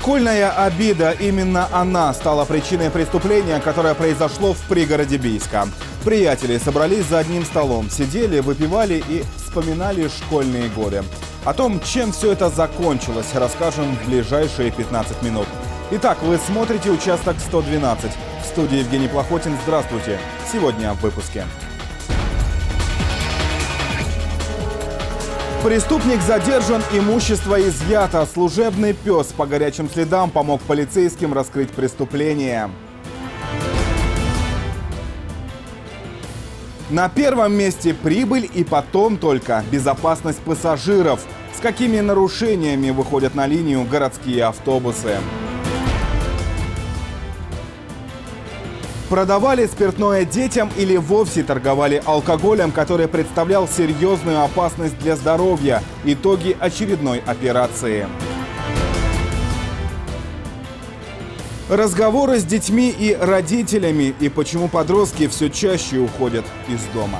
Школьная обида, именно она стала причиной преступления, которое произошло в пригороде Бийска. Приятели собрались за одним столом, сидели, выпивали и вспоминали школьные годы. О том, чем все это закончилось, расскажем в ближайшие 15 минут. Итак, вы смотрите «Участок 112». В студии Евгений Плохотин. Здравствуйте. Сегодня в выпуске. Преступник задержан, имущество изъято. Служебный пес по горячим следам помог полицейским раскрыть преступление. На первом месте прибыль и потом только безопасность пассажиров. С какими нарушениями выходят на линию городские автобусы? Продавали спиртное детям или вовсе торговали алкоголем, который представлял серьезную опасность для здоровья? Итоги очередной операции. Разговоры с детьми и родителями, и почему подростки все чаще уходят из дома.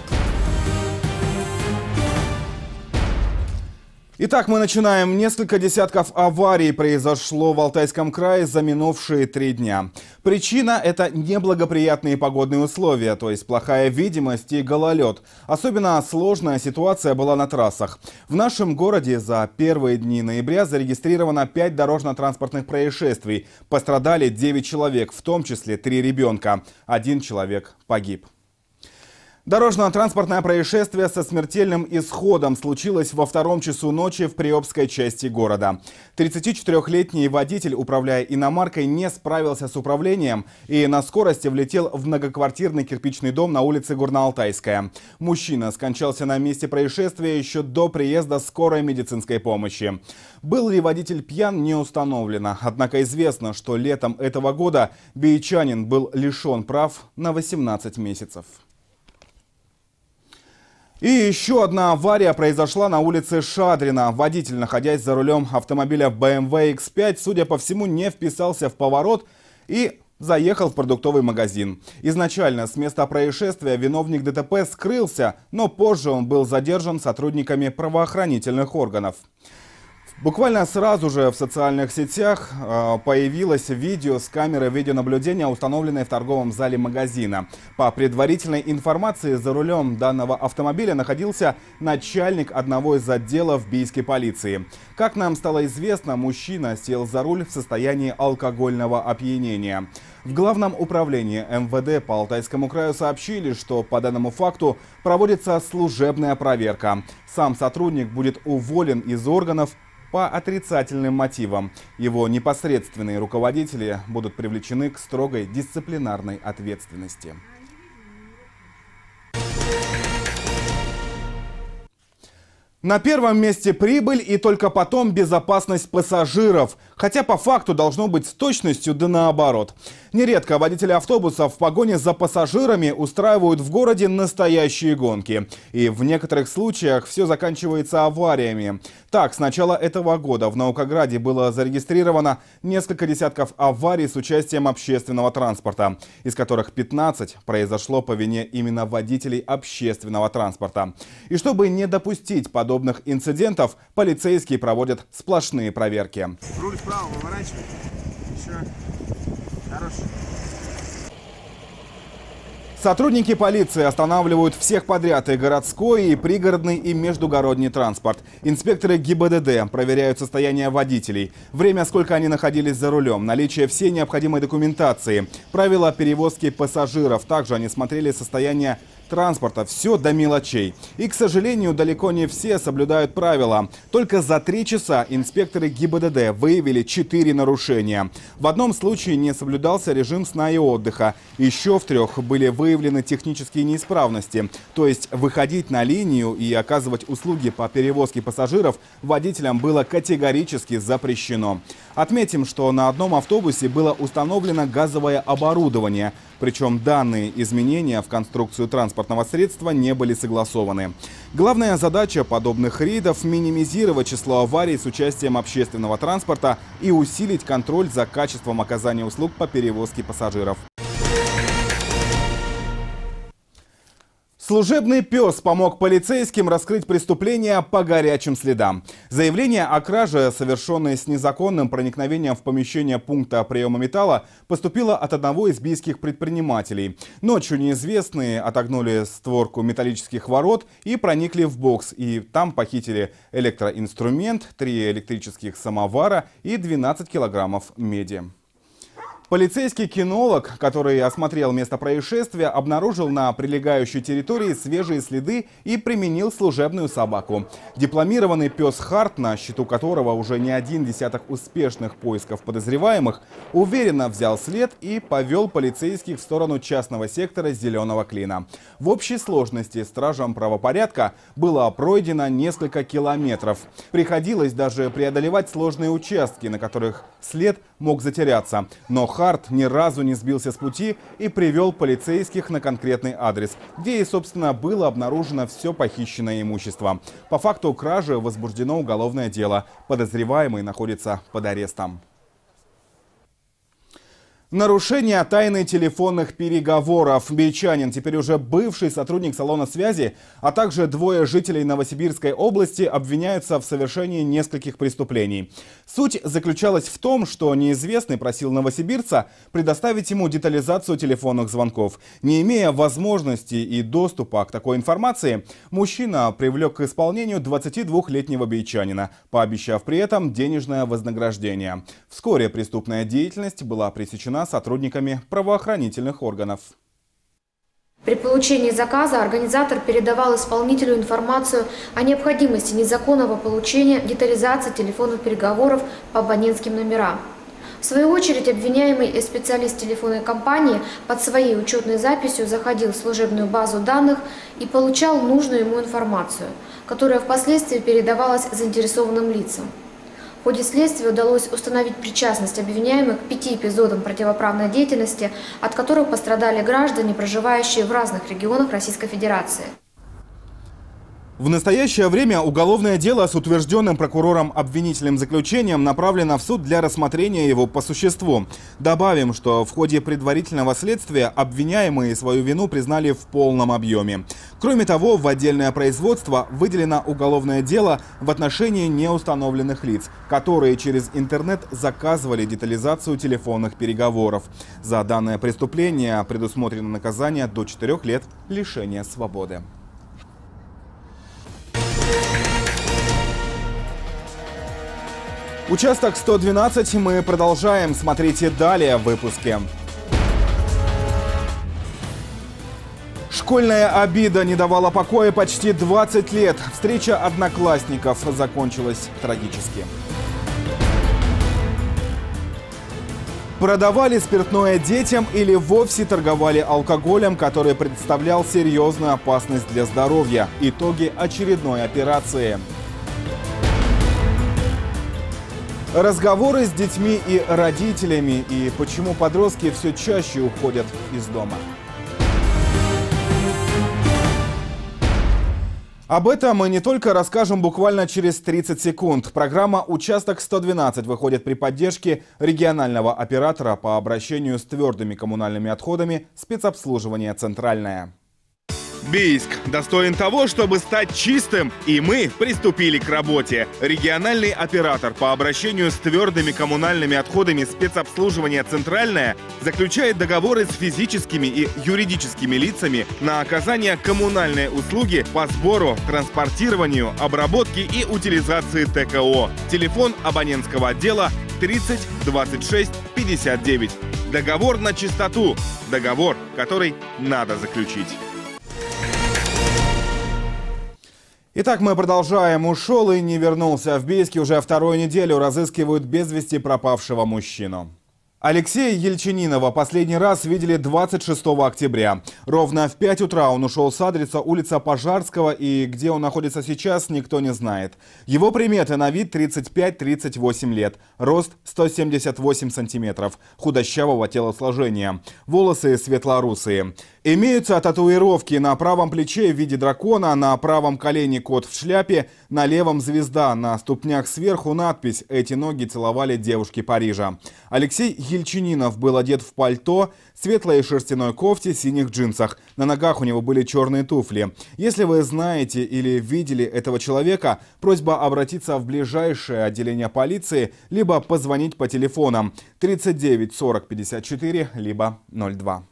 Итак, мы начинаем. Несколько десятков аварий произошло в Алтайском крае за минувшие 3 дня. Причина – это неблагоприятные погодные условия, то есть плохая видимость и гололед. Особенно сложная ситуация была на трассах. В нашем городе за первые дни ноября зарегистрировано 5 дорожно-транспортных происшествий. Пострадали 9 человек, в том числе 3 ребенка. 1 человек погиб. Дорожно-транспортное происшествие со смертельным исходом случилось во 2 часу ночи в Приобской части города. 34-летний водитель, управляя иномаркой, не справился с управлением и на скорости влетел в многоквартирный кирпичный дом на улице Горно-Алтайская. Мужчина скончался на месте происшествия еще до приезда скорой медицинской помощи. Был ли водитель пьян, не установлено. Однако известно, что летом этого года биичанин был лишен прав на 18 месяцев. И еще одна авария произошла на улице Шадрина. Водитель, находясь за рулем автомобиля BMW X5, судя по всему, не вписался в поворот и заехал в продуктовый магазин. Изначально с места происшествия виновник ДТП скрылся, но позже он был задержан сотрудниками правоохранительных органов. Буквально сразу же в социальных сетях появилось видео с камеры видеонаблюдения, установленной в торговом зале магазина. По предварительной информации, за рулем данного автомобиля находился начальник одного из отделов бийской полиции. Как нам стало известно, мужчина сел за руль в состоянии алкогольного опьянения. В Главном управлении МВД по Алтайскому краю сообщили, что по данному факту проводится служебная проверка. Сам сотрудник будет уволен из органов по отрицательным мотивам. Его непосредственные руководители будут привлечены к строгой дисциплинарной ответственности. На первом месте прибыль и только потом безопасность пассажиров. Хотя по факту должно быть с точностью да наоборот. Нередко водители автобусов в погоне за пассажирами устраивают в городе настоящие гонки. И в некоторых случаях все заканчивается авариями. Так, с начала этого года в Наукограде было зарегистрировано несколько десятков аварий с участием общественного транспорта, из которых 15 произошло по вине именно водителей общественного транспорта. И чтобы не допустить подобных инцидентов, полицейские проводят сплошные проверки. Руль вправо, выворачивай. Еще. Хорош. Сотрудники полиции останавливают всех подряд: и городской, и пригородный, и междугородний транспорт. Инспекторы ГИБДД проверяют состояние водителей, время, сколько они находились за рулем, наличие всей необходимой документации, правила перевозки пассажиров. Также они смотрели состояние транспорта, все до мелочей. И, к сожалению, далеко не все соблюдают правила. Только за 3 часа инспекторы ГИБДД выявили 4 нарушения. В одном случае не соблюдался режим сна и отдыха. Еще в 3 были выявлены технические неисправности. То есть выходить на линию и оказывать услуги по перевозке пассажиров водителям было категорически запрещено. Отметим, что на одном автобусе было установлено газовое оборудование. Причем данные изменения в конструкцию транспортного средства не были согласованы. Главная задача подобных рейдов – минимизировать число аварий с участием общественного транспорта и усилить контроль за качеством оказания услуг по перевозке пассажиров. Служебный пес помог полицейским раскрыть преступление по горячим следам. Заявление о краже, совершенной с незаконным проникновением в помещение пункта приема металла, поступило от одного из бийских предпринимателей. Ночью неизвестные отогнули створку металлических ворот и проникли в бокс. И там похитили электроинструмент, 3 электрических самовара и 12 килограммов меди. Полицейский кинолог, который осмотрел место происшествия, обнаружил на прилегающей территории свежие следы и применил служебную собаку. Дипломированный пес Харт, на счету которого уже не один десяток успешных поисков подозреваемых, уверенно взял след и повел полицейских в сторону частного сектора Зеленого Клина. В общей сложности стражам правопорядка было пройдено несколько километров. Приходилось даже преодолевать сложные участки, на которых след мог затеряться. Но Харт ни разу не сбился с пути и привел полицейских на конкретный адрес, где и, собственно, было обнаружено все похищенное имущество. По факту кражи возбуждено уголовное дело. Подозреваемый находится под арестом. Нарушение тайны телефонных переговоров. Бийчанин, теперь уже бывший сотрудник салона связи, а также 2 жителей Новосибирской области обвиняются в совершении нескольких преступлений. Суть заключалась в том, что неизвестный просил новосибирца предоставить ему детализацию телефонных звонков. Не имея возможности и доступа к такой информации, мужчина привлек к исполнению 22-летнего бийчанина, пообещав при этом денежное вознаграждение. Вскоре преступная деятельность была пресечена сотрудниками правоохранительных органов. При получении заказа организатор передавал исполнителю информацию о необходимости незаконного получения детализации телефонных переговоров по абонентским номерам. В свою очередь, обвиняемый и специалист телефонной компании под своей учетной записью заходил в служебную базу данных и получал нужную ему информацию, которая впоследствии передавалась заинтересованным лицам. В ходе следствия удалось установить причастность обвиняемых к 5 эпизодам противоправной деятельности, от которых пострадали граждане, проживающие в разных регионах Российской Федерации. В настоящее время уголовное дело с утвержденным прокурором обвинительным заключением направлено в суд для рассмотрения его по существу. Добавим, что в ходе предварительного следствия обвиняемые свою вину признали в полном объеме. Кроме того, в отдельное производство выделено уголовное дело в отношении неустановленных лиц, которые через интернет заказывали детализацию телефонных переговоров. За данное преступление предусмотрено наказание до 4 лет лишения свободы. Участок 112 мы продолжаем. Смотрите далее в выпуске. Школьная обида не давала покоя почти 20 лет. Встреча одноклассников закончилась трагически. Продавали спиртное детям или вовсе торговали алкоголем, который представлял серьезную опасность для здоровья. Итоги очередной операции. Разговоры с детьми и родителями, и почему подростки все чаще уходят из дома. Об этом мы не только расскажем буквально через 30 секунд. Программа «Участок 112» выходит при поддержке регионального оператора по обращению с твердыми коммунальными отходами «Спецобслуживание Центральное». Бийск достоин того, чтобы стать чистым, и мы приступили к работе. Региональный оператор по обращению с твердыми коммунальными отходами «Спецобслуживание Центральное» заключает договоры с физическими и юридическими лицами на оказание коммунальной услуги по сбору, транспортированию, обработке и утилизации ТКО. Телефон абонентского отдела 30 26 59. Договор на чистоту. Договор, который надо заключить. Итак, мы продолжаем. Ушел и не вернулся. В Бийске уже 2-ю неделю разыскивают без вести пропавшего мужчину. Алексея Ельчининова последний раз видели 26 октября. Ровно в 5 утра он ушел с адреса улица Пожарского, и где он находится сейчас, никто не знает. Его приметы: на вид 35-38 лет, рост 178 сантиметров, худощавого телосложения, волосы светлорусые. Имеются татуировки на правом плече в виде дракона, на правом колене кот в шляпе, на левом звезда, на ступнях сверху надпись «Эти ноги целовали девушки Парижа». Алексей Ельчининов был одет в пальто, светлой шерстяной кофте, синих джинсах. На ногах у него были черные туфли. Если вы знаете или видели этого человека, просьба обратиться в ближайшее отделение полиции, либо позвонить по телефонам 39 40 54, либо 02.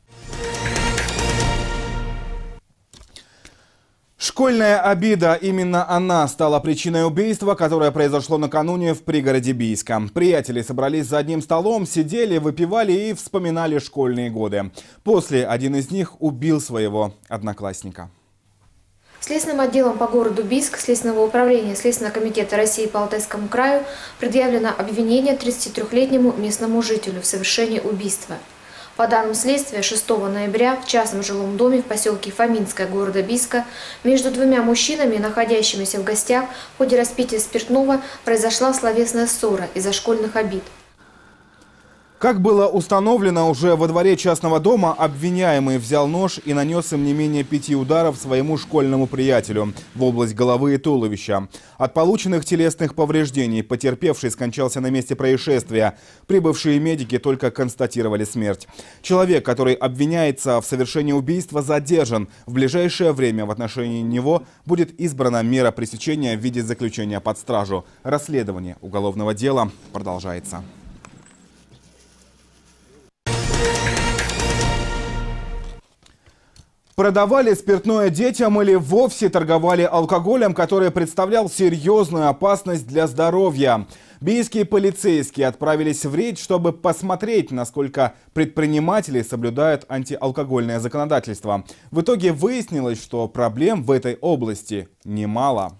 Школьная обида. Именно она стала причиной убийства, которое произошло накануне в пригороде Бийска. Приятели собрались за одним столом, сидели, выпивали и вспоминали школьные годы. После один из них убил своего одноклассника. Следственным отделом по городу Бийск Следственного управления Следственного комитета России по Алтайскому краю предъявлено обвинение 33-летнему местному жителю в совершении убийства. По данным следствия, 6 ноября в частном жилом доме в поселке Фоминское города Бийска между двумя мужчинами, находящимися в гостях, в ходе распития спиртного произошла словесная ссора из-за школьных обид. Как было установлено, уже во дворе частного дома обвиняемый взял нож и нанес им не менее 5 ударов своему школьному приятелю в область головы и туловища. От полученных телесных повреждений потерпевший скончался на месте происшествия. Прибывшие медики только констатировали смерть. Человек, который обвиняется в совершении убийства, задержан. В ближайшее время в отношении него будет избрана мера пресечения в виде заключения под стражу. Расследование уголовного дела продолжается. Продавали спиртное детям или вовсе торговали алкоголем, который представлял серьезную опасность для здоровья. Бийские полицейские отправились в рейд, чтобы посмотреть, насколько предприниматели соблюдают антиалкогольное законодательство. В итоге выяснилось, что проблем в этой области немало.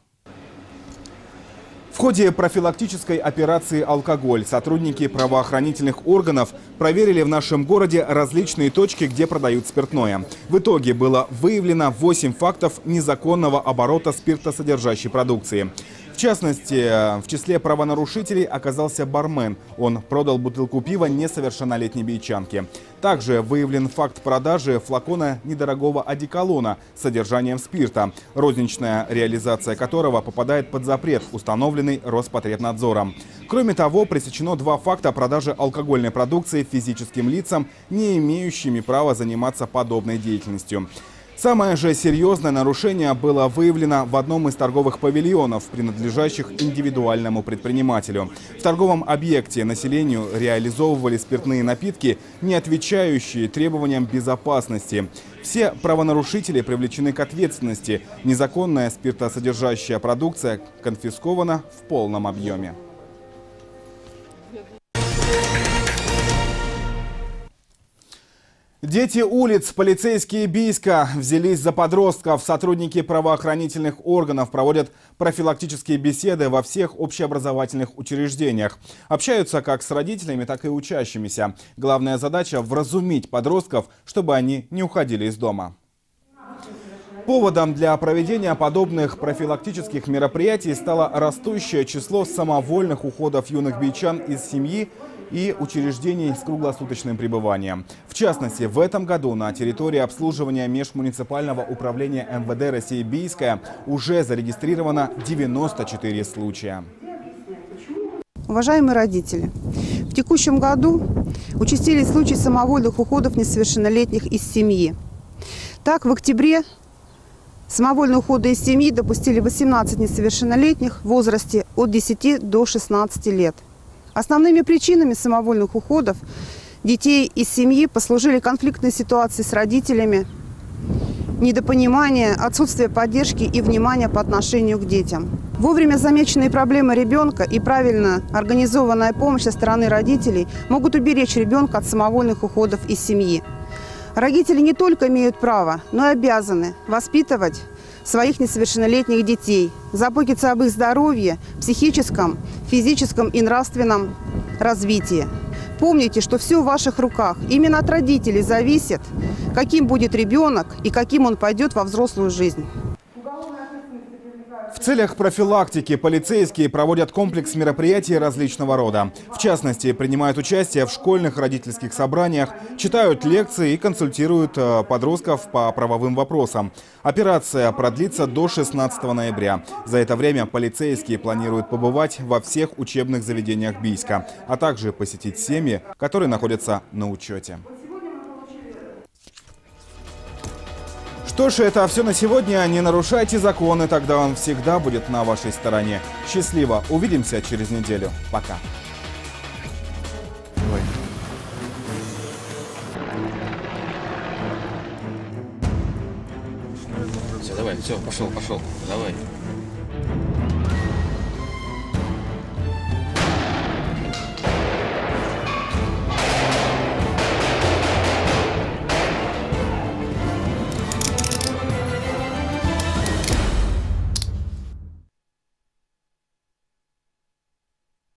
В ходе профилактической операции «Алкоголь» сотрудники правоохранительных органов проверили в нашем городе различные точки, где продают спиртное. В итоге было выявлено 8 фактов незаконного оборота спиртосодержащей продукции. В частности, в числе правонарушителей оказался бармен. Он продал бутылку пива несовершеннолетней бийчанке. Также выявлен факт продажи флакона недорогого одеколона с содержанием спирта, розничная реализация которого попадает под запрет, установленный Роспотребнадзором. Кроме того, пресечено 2 факта продажи алкогольной продукции физическим лицам, не имеющими права заниматься подобной деятельностью. Самое же серьезное нарушение было выявлено в одном из торговых павильонов, принадлежащих индивидуальному предпринимателю. В торговом объекте населению реализовывали спиртные напитки, не отвечающие требованиям безопасности. Все правонарушители привлечены к ответственности. Незаконная спиртосодержащая продукция конфискована в полном объеме. Дети улиц, полицейские Бийска взялись за подростков. Сотрудники правоохранительных органов проводят профилактические беседы во всех общеобразовательных учреждениях. Общаются как с родителями, так и учащимися. Главная задача – вразумить подростков, чтобы они не уходили из дома. Поводом для проведения подобных профилактических мероприятий стало растущее число самовольных уходов юных бийчан из семьи и учреждений с круглосуточным пребыванием. В частности, в этом году на территории обслуживания межмуниципального управления МВД России Бийская уже зарегистрировано 94 случая. Уважаемые родители, в текущем году участились случаи самовольных уходов несовершеннолетних из семьи. Так, в октябре самовольные уходы из семьи допустили 18 несовершеннолетних в возрасте от 10 до 16 лет. Основными причинами самовольных уходов детей из семьи послужили конфликтные ситуации с родителями, недопонимание, отсутствие поддержки и внимания по отношению к детям. Вовремя замеченные проблемы ребенка и правильно организованная помощь со стороны родителей могут уберечь ребенка от самовольных уходов из семьи. Родители не только имеют право, но и обязаны воспитывать своих несовершеннолетних детей, заботиться об их здоровье, психическом, физическом и нравственном развитии. Помните, что все в ваших руках. Именно от родителей зависит, каким будет ребенок и каким он пойдет во взрослую жизнь. В целях профилактики полицейские проводят комплекс мероприятий различного рода. В частности, принимают участие в школьных родительских собраниях, читают лекции и консультируют подростков по правовым вопросам. Операция продлится до 16 ноября. За это время полицейские планируют побывать во всех учебных заведениях Бийска, а также посетить семьи, которые находятся на учете. Что ж, это все на сегодня. Не нарушайте законы, тогда он всегда будет на вашей стороне. Счастливо. Увидимся через неделю. Пока. Все, давай, все, пошел, давай.